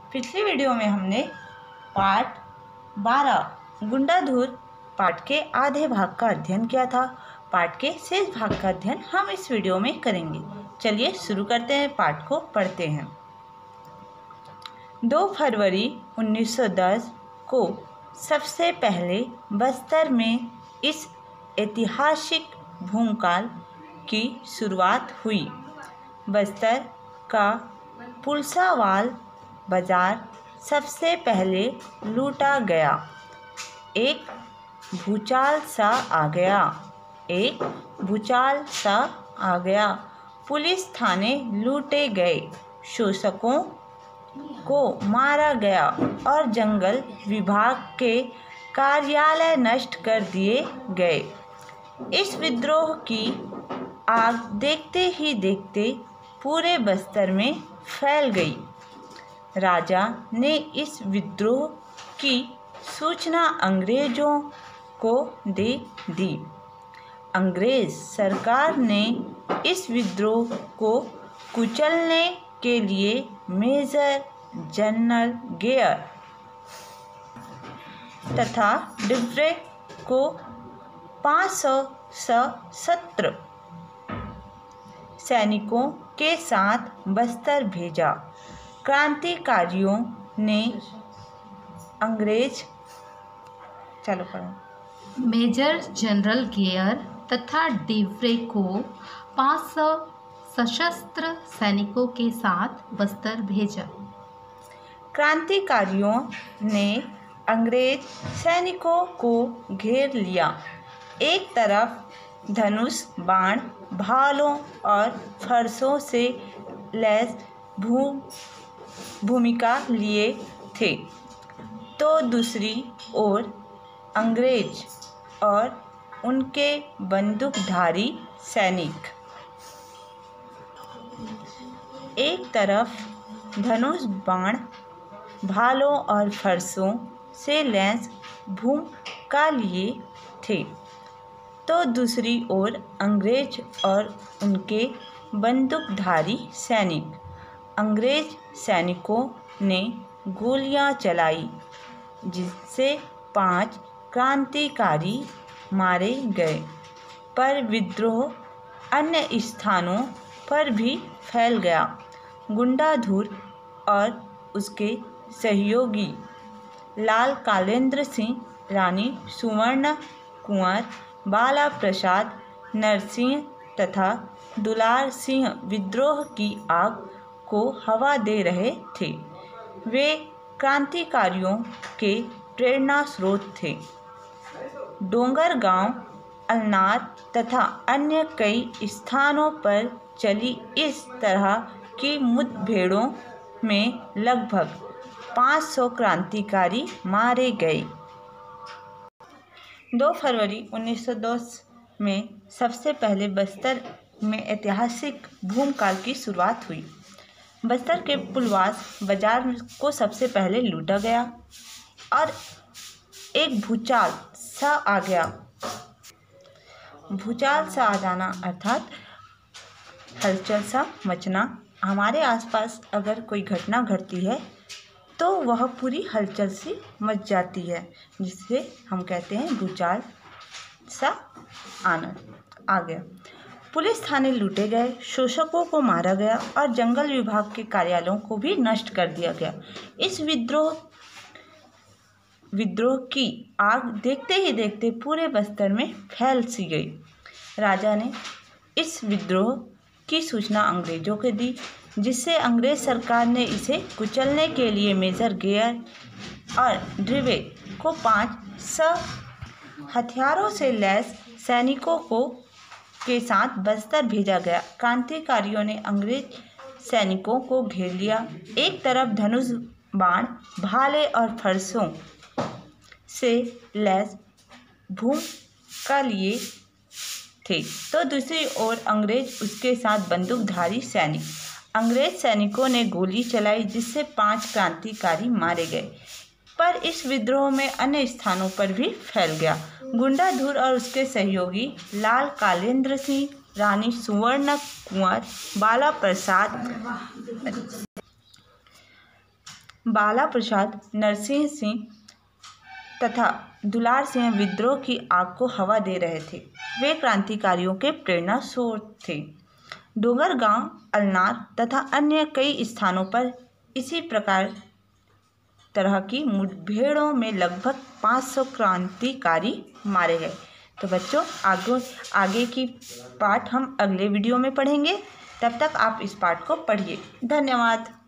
पिछली वीडियो में हमने पार्ट 12 गुंडाधुर पाठ के आधे भाग का अध्ययन किया था। पाठ के शेष भाग का अध्ययन हम इस वीडियो में करेंगे। चलिए शुरू करते हैं, पाठ को पढ़ते हैं। 2 फरवरी 1910 को सबसे पहले बस्तर में इस ऐतिहासिक भूमिकाल की शुरुआत हुई। बस्तर का पुलसावाल बाजार सबसे पहले लूटा गया। एक भूचाल सा आ गया। पुलिस थाने लूटे गए, शोषकों को मारा गया और जंगल विभाग के कार्यालय नष्ट कर दिए गए। इस विद्रोह की आग देखते ही देखते पूरे बस्तर में फैल गई। राजा ने इस विद्रोह की सूचना अंग्रेजों को दे दी। अंग्रेज सरकार ने इस विद्रोह को कुचलने के लिए मेजर जनरल गेयर तथा डिब्रे को 500 सशस्त्र सैनिकों के साथ बस्तर भेजा। क्रांतिकारियों ने मेजर जनरल गेयर तथा डिब्रे को 500 सशस्त्र सैनिकों के साथ बस्तर भेजा। क्रांतिकारियों ने अंग्रेज सैनिकों को घेर लिया। एक तरफ धनुष बाण, भालों और फरसों से लैस भूमिका लिए थे, तो दूसरी ओर अंग्रेज और उनके बंदूकधारी सैनिक। एक तरफ धनुष बाण, भालों और फरसों से लैस भूमिका लिए थे, तो दूसरी ओर अंग्रेज और उनके बंदूकधारी सैनिक। अंग्रेज सैनिकों ने गोलियां चलाई, जिससे 5 क्रांतिकारी मारे गए, पर विद्रोह अन्य स्थानों पर भी फैल गया। गुंडाधुर और उसके सहयोगी लाल कालेंद्र सिंह, रानी सुवर्ण कुंवर, बाला प्रसाद, नरसिंह तथा दुलार सिंह विद्रोह की आग को हवा दे रहे थे। वे क्रांतिकारियों के प्रेरणा स्रोत थे। डोंगरगांव, अलनार तथा अन्य कई स्थानों पर चली इस तरह की मुठभेड़ों में लगभग 500 क्रांतिकारी मारे गए। 2 फरवरी 1910 में सबसे पहले बस्तर में ऐतिहासिक भूमिकाल की शुरुआत हुई। बस्तर के पुलवास बाजार को सबसे पहले लूटा गया और एक भूचाल सा आ गया। भूचाल सा आ जाना अर्थात हलचल सा मचना। हमारे आसपास अगर कोई घटना घटती है तो वह पूरी हलचल सी मच जाती है, जिसे हम कहते हैं भूचाल सा आना आ गया। पुलिस थाने लूटे गए, शोषकों को मारा गया और जंगल विभाग के कार्यालयों को भी नष्ट कर दिया गया। इस विद्रोह की आग देखते ही देखते पूरे बस्तर में फैल सी गई। राजा ने इस विद्रोह की सूचना अंग्रेजों को दी, जिससे अंग्रेज सरकार ने इसे कुचलने के लिए मेजर गेयर और डिब्रे को 500 हथियारों से लैस सैनिकों के साथ बस्तर भेजा गया। क्रांतिकारियों ने अंग्रेज सैनिकों को घेर लिया। एक तरफ धनुष बाण, भाले और फरसों से लैस भूमिका लिए थे, तो दूसरी ओर अंग्रेज उसके साथ बंदूकधारी सैनिक। अंग्रेज सैनिकों ने गोली चलाई, जिससे 5 क्रांतिकारी मारे गए, पर इस विद्रोह में अन्य स्थानों पर भी फैल गया। गुंडाधुर और उसके सहयोगी लाल कालेंद्र सिंह, रानी सुवर्ण कुंवर, बाला प्रसाद, बाला प्रसाद, नरसिंह सिंह तथा दुलार सिंह विद्रोह की आग को हवा दे रहे थे। वे क्रांतिकारियों के प्रेरणा स्रोत थे। डोंगरगांव, अलनार तथा अन्य कई स्थानों पर इसी प्रकार तरह की मुठभेड़ों में लगभग 500 क्रांतिकारी मारे गए। तो बच्चों, आगे की पाठ हम अगले वीडियो में पढ़ेंगे। तब तक आप इस पाठ को पढ़िए। धन्यवाद।